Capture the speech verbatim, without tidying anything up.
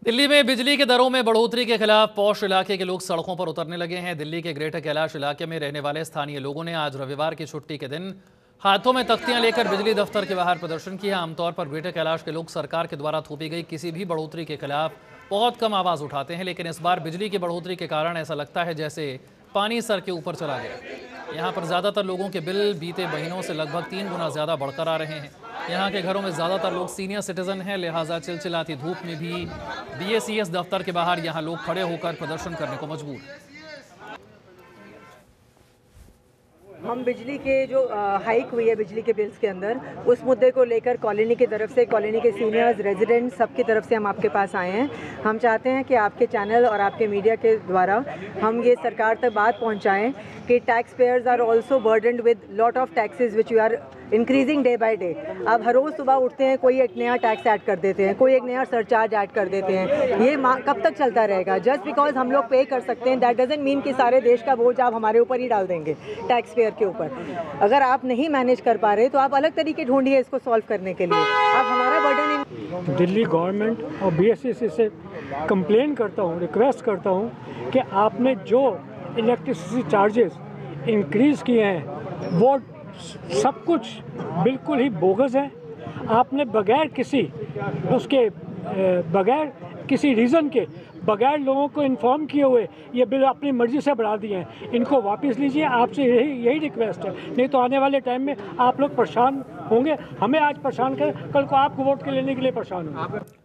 दिल्ली में बिजली के दरों में बढ़ोतरी के खिलाफ पौष इलाके के लोग सड़कों पर उतरने लगे हैं। दिल्ली के ग्रेटर कैलाश इलाके में रहने वाले स्थानीय लोगों ने आज रविवार की छुट्टी के दिन हाथों में तख्तियां लेकर बिजली दफ्तर के बाहर प्रदर्शन किया। आमतौर पर ग्रेटर कैलाश के लोग सरकार के द्वारा थोपी गई किसी भी बढ़ोतरी के खिलाफ बहुत कम आवाज उठाते हैं, लेकिन इस बार बिजली की बढ़ोतरी के कारण ऐसा लगता है जैसे पानी सर के ऊपर चला गया। यहाँ पर ज्यादातर लोगों के बिल बीते महीनों से लगभग तीन गुना ज्यादा बढ़कर आ रहे हैं। यहाँ के घरों में ज्यादातर लोग सीनियर सिटीजन हैं, लिहाजा चिलचिलाती धूप में भी बीएसीएस दफ्तर के बाहर यहाँ लोग खड़े होकर प्रदर्शन करने को मजबूर हैं। हम बिजली के जो हाइक हुई है बिजली के बिल्स के अंदर, उस मुद्दे को लेकर कॉलोनी की तरफ से, कॉलोनी के सीनियर्स, रेजिडेंट्स, सबकी तरफ से हम आपके पास आए हैं। हम चाहते हैं कि आपके चैनल और आपके मीडिया के द्वारा हम ये सरकार तक बात पहुंचाएं कि tax payers are also burdened with lot of taxes which you are increasing day by day. अब हर रोज़ सुबह उठते हैं, कोई एक नया टैक्स ऐड कर देते हैं, कोई एक नया सरचार्ज ऐड कर देते हैं। ये कब तक चलता रहेगा? जस्ट बिकॉज हम लोग पे कर सकते हैं दैट डजंट मीन कि सारे देश का बोझ आप हमारे ऊपर ही डाल देंगे टैक्स पेयर के ऊपर। अगर आप नहीं मैनेज कर पा रहे तो आप अलग तरीके ढूंढिए इसको सॉल्व करने के लिए। आप हमारा बर्डन दिल्ली गवर्नमेंट और बीएसईसी से कंप्लेन करता हूँ, रिक्वेस्ट करता हूँ कि आपने जो इलेक्ट्रिसिटी चार्जेस इंक्रीज़ किए हैं वो सब कुछ बिल्कुल ही बोगस है। आपने बगैर किसी उसके बगैर किसी रीज़न के, बगैर लोगों को इन्फॉर्म किए हुए ये बिल अपनी मर्ज़ी से बढ़ा दिए हैं। इनको वापस लीजिए, आपसे यही यही रिक्वेस्ट है। नहीं तो आने वाले टाइम में आप लोग परेशान होंगे। हमें आज परेशान करें, कल को आपको वोट के लेने के लिए परेशान होंगे।